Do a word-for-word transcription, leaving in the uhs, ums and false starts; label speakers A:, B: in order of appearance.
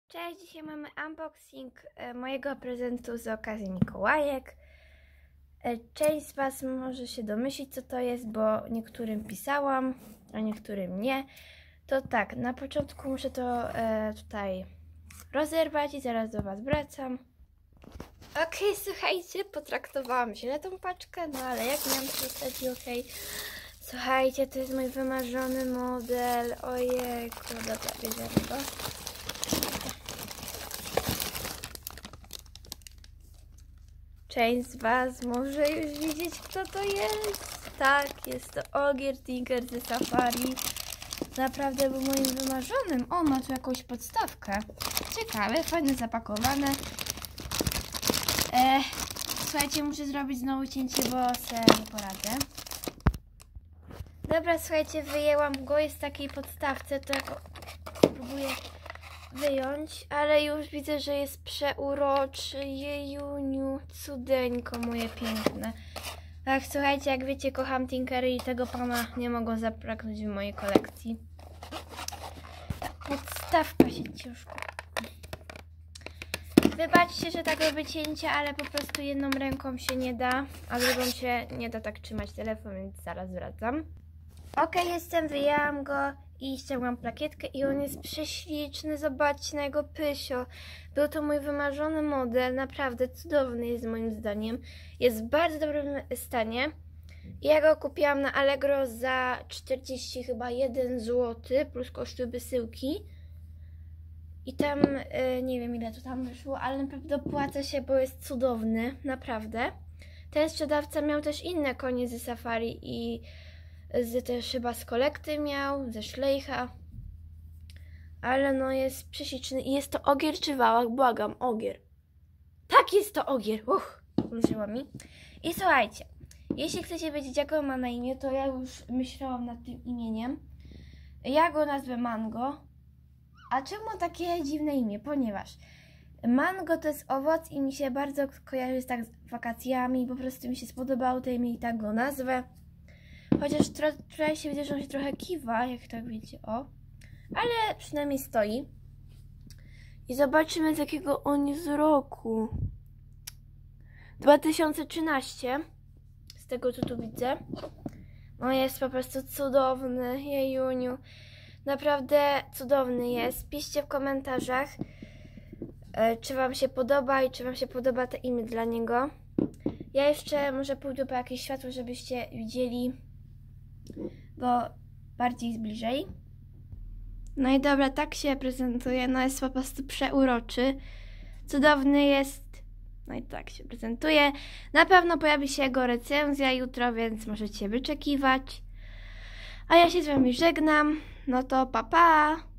A: Cześć, dzisiaj mamy unboxing mojego prezentu z okazji Mikołajek. Część z Was może się domyślić, co to jest, bo niektórym pisałam, a niektórym nie. To tak, na początku muszę to e, tutaj rozerwać i zaraz do Was wracam. Okej, słuchajcie, potraktowałam źle tą paczkę, no ale jak miałam to dostać, okej. Słuchajcie, to jest mój wymarzony model. Ojejku, dobra, bierzemy go. Część z Was może już wiedzieć, kto to jest. Tak, jest to Ogier Tinker ze Safari. Naprawdę był moim wymarzonym. O, ma tu jakąś podstawkę. Ciekawe, fajnie zapakowane. E, słuchajcie, muszę zrobić znowu cięcie, bo sobie nie poradzę. Dobra, słuchajcie, wyjęłam go. Jest w takiej podstawce, to jako próbuję wyjąć, ale już widzę, że jest przeuroczy. Jejuniu, cudeńko moje piękne. Tak, słuchajcie, jak wiecie, kocham Tinkery i tego pana nie mogą zabraknąć w mojej kolekcji. Ta podstawka się ciężko. Wybaczcie, że tak robię cięcia, ale po prostu jedną ręką się nie da, a drugą się nie da tak trzymać telefon, więc zaraz wracam. Ok, jestem, wyjęłam go i ściągłam plakietkę i on jest prześliczny, zobaczcie na jego pysio. Był to mój wymarzony model, naprawdę cudowny jest moim zdaniem. Jest w bardzo dobrym stanie. Ja go kupiłam na Allegro za czterdzieści chyba jeden złoty plus koszty wysyłki. I tam, yy, nie wiem ile to tam wyszło, ale naprawdę opłaca się, bo jest cudowny, naprawdę. Ten sprzedawca miał też inne konie ze Safari i z, też chyba z kolekty miał, ze Szlejcha. Ale no jest prześliczny. I jest to Ogier czy Wałach? Błagam, Ogier. Tak, jest to Ogier. Uch, ulżyło mi. I słuchajcie, jeśli chcecie wiedzieć, jak on ma na imię, to ja już myślałam nad tym imieniem. Ja go nazwę Mango. A czemu takie dziwne imię? Ponieważ mango to jest owoc i mi się bardzo kojarzy tak z wakacjami. Po prostu mi się spodobało to imię i tak go nazwę. Chociaż trochę się widzę, że on się trochę kiwa, jak tak wiecie, o. Ale przynajmniej stoi. I zobaczymy, z jakiego on jest roku. dwa tysiące trzynaście. Z tego, co tu widzę. No jest po prostu cudowny, jejuniu. Naprawdę cudowny jest. Piszcie w komentarzach, czy Wam się podoba i czy Wam się podoba to imię dla niego. Ja jeszcze może pójdę po jakieś światło, żebyście widzieli go bardziej bliżej. No i dobra, tak się prezentuje. No jest po prostu przeuroczy. Cudowny jest. No i tak się prezentuje. Na pewno pojawi się jego recenzja jutro, więc możecie wyczekiwać. A ja się z Wami żegnam. No to pa pa!